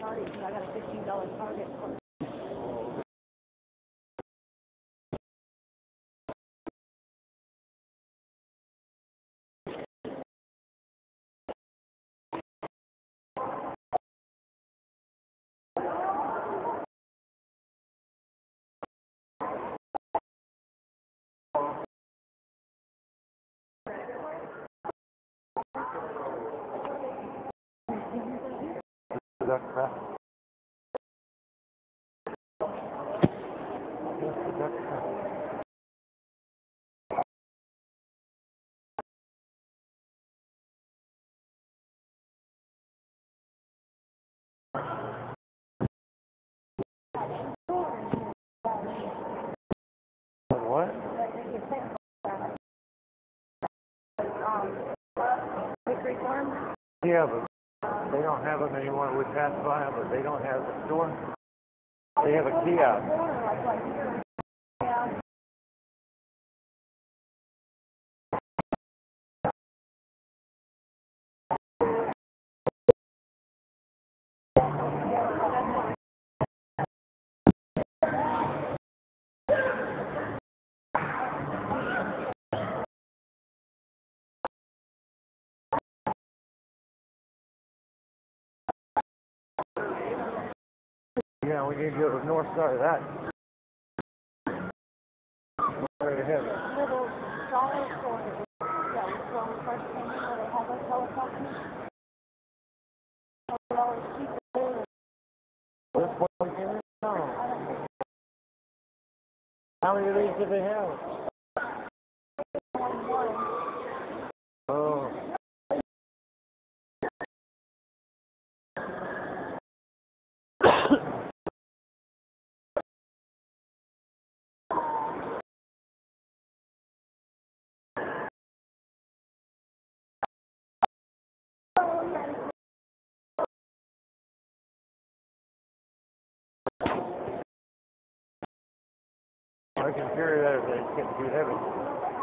party because I got a $15 target. Duck crap. What's the duck crap? What? Hickory Farm? Yeah, but they don't have them anymore. We passed by them, but they don't have the store. They have a kiosk. Yeah. Yeah, we need to go to the north side of that. Right ahead. Little dollar store that was when we first came in where they have those helicopters. $1 cheaper. This one came in? No. How many of these do they have? Oh. I can carry that if it's getting too heavy.